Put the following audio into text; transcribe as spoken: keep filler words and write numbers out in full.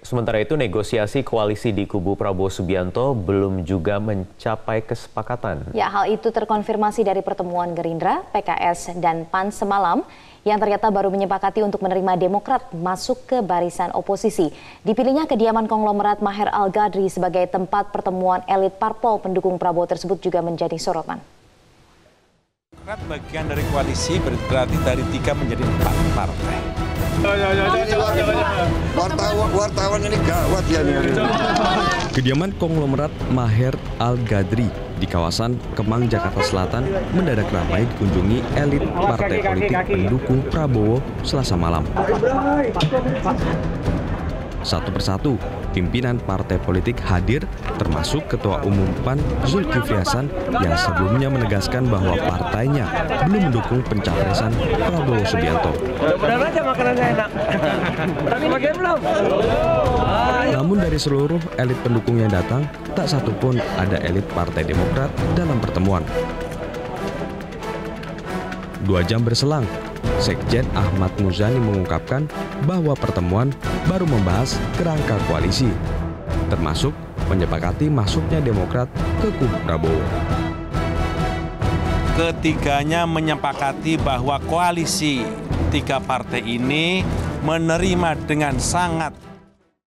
Sementara itu, negosiasi koalisi di kubu Prabowo Subianto belum juga mencapai kesepakatan. Ya, hal itu terkonfirmasi dari pertemuan Gerindra, P K S, dan P A N semalam yang ternyata baru menyepakati untuk menerima Demokrat masuk ke barisan oposisi. Dipilihnya kediaman konglomerat Maher Al-Gadri sebagai tempat pertemuan elit parpol pendukung Prabowo tersebut juga menjadi sorotan. Demokrat bagian dari koalisi berarti dari tiga menjadi empat partai. Wartawan, wartawan ini gawat ya. Kediaman konglomerat Maher Al-Gadri di kawasan Kemang, Jakarta Selatan mendadak ramai dikunjungi elit partai politik pendukung Prabowo Selasa malam. Satu persatu, pimpinan partai politik hadir, termasuk Ketua Umum P A N Zulkifli Hasan yang sebelumnya menegaskan bahwa partainya belum mendukung pencapresan Prabowo Subianto. Mudah-mudahan aja makanannya enak. Berani bagian belum? Namun dari seluruh elit pendukung yang datang, tak satupun ada elit Partai Demokrat dalam pertemuan. Dua jam berselang, Sekjen Ahmad Muzani mengungkapkan bahwa pertemuan baru membahas kerangka koalisi, termasuk menyepakati masuknya Demokrat ke kubu Prabowo. Ketiganya menyepakati bahwa koalisi tiga partai ini menerima dengan sangat